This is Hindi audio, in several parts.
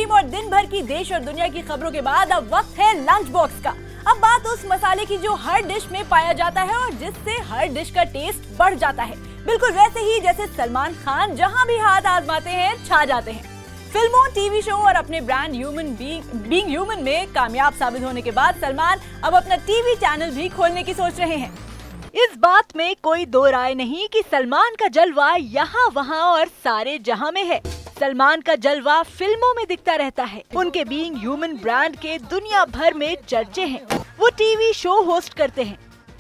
स्ट्रीम और दिन भर की देश और दुनिया की खबरों के बाद अब वक्त है लंच बॉक्स का। अब बात उस मसाले की जो हर डिश में पाया जाता है और जिससे हर डिश का टेस्ट बढ़ जाता है। बिल्कुल वैसे ही जैसे सलमान खान जहां भी हाथ आजमाते हैं छा जाते हैं। फिल्मों, टीवी शो और अपने ब्रांड बीइंग ह्यूमन में कामयाब साबित होने के बाद सलमान अब अपना टीवी चैनल भी खोलने की सोच रहे हैं। इस बात में कोई दो राय नहीं कि सलमान का जलवा यहाँ वहाँ और सारे जहां में है। सलमान का जलवा फिल्मों में दिखता रहता है। उनके बीइंग ह्यूमन ब्रांड के दुनिया भर में चर्चे हैं। वो टीवी शो होस्ट करते हैं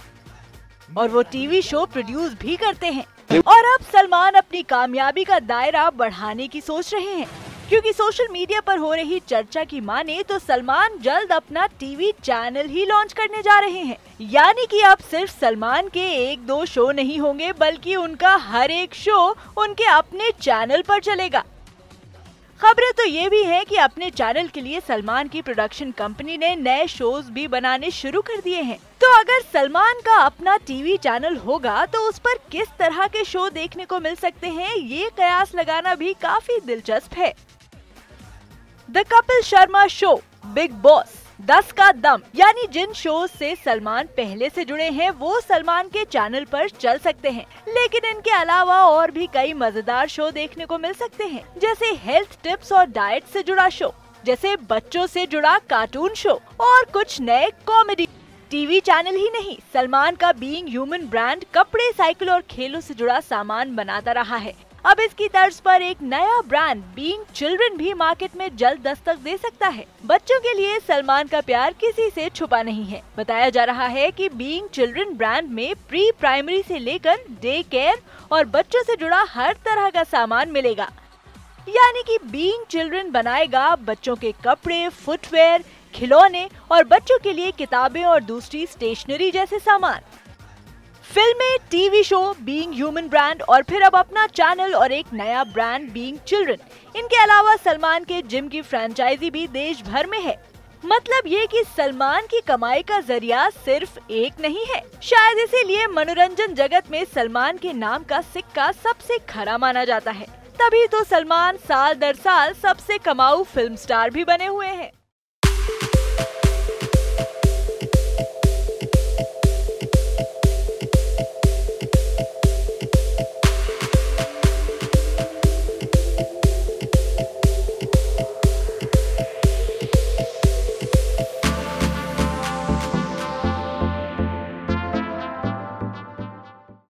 और वो टीवी शो प्रोड्यूस भी करते हैं। और अब सलमान अपनी कामयाबी का दायरा बढ़ाने की सोच रहे हैं, क्योंकि सोशल मीडिया पर हो रही चर्चा की माने तो सलमान जल्द अपना टीवी चैनल ही लॉन्च करने जा रहे हैं। यानी कि अब सिर्फ सलमान के एक दो शो नहीं होंगे, बल्कि उनका हर एक शो उनके अपने चैनल पर चलेगा। खबरें तो ये भी है कि अपने चैनल के लिए सलमान की प्रोडक्शन कंपनी ने नए शोज भी बनाने शुरू कर दिए हैं। तो अगर सलमान का अपना टीवी चैनल होगा तो उस पर किस तरह के शो देखने को मिल सकते हैं, ये कयास लगाना भी काफी दिलचस्प है। The Kapil Sharma show, Bigg Boss, 10 का दम, यानी जिन शो से सलमान पहले से जुड़े हैं वो सलमान के चैनल पर चल सकते हैं। लेकिन इनके अलावा और भी कई मजेदार शो देखने को मिल सकते हैं, जैसे हेल्थ टिप्स और डाइट से जुड़ा शो, जैसे बच्चों से जुड़ा कार्टून शो और कुछ नए कॉमेडी। टीवी चैनल ही नहीं, सलमान का बीइंग ह्यूमन ब्रांड कपड़े, साइकिल और खेलों से जुड़ा सामान बनाता रहा है। अब इसकी तर्ज पर एक नया ब्रांड बीइंग चिल्ड्रन भी मार्केट में जल्द दस्तक दे सकता है। बच्चों के लिए सलमान का प्यार किसी से छुपा नहीं है। बताया जा रहा है कि बीइंग चिल्ड्रन ब्रांड में प्री प्राइमरी से लेकर डे केयर और बच्चों से जुड़ा हर तरह का सामान मिलेगा। यानी कि बीइंग चिल्ड्रन बनाएगा बच्चों के कपड़े, फुटवेयर, खिलौने और बच्चों के लिए किताबें और दूसरी स्टेशनरी जैसे सामान। फिल्में, TV show, being human brand और फिर अब अपना चैनल और एक नया ब्रांड बीइंग चिल्ड्रन। इनके अलावा सलमान के जिम की फ्रेंचाइजी भी देश भर में है। मतलब ये कि सलमान की कमाई का जरिया सिर्फ एक नहीं है। शायद इसीलिए मनोरंजन जगत में सलमान के नाम का सिक्का सबसे खरा माना जाता है। तभी तो सलमान साल दर साल सबसे कमाऊ फिल्म स्टार भी बने हुए हैं।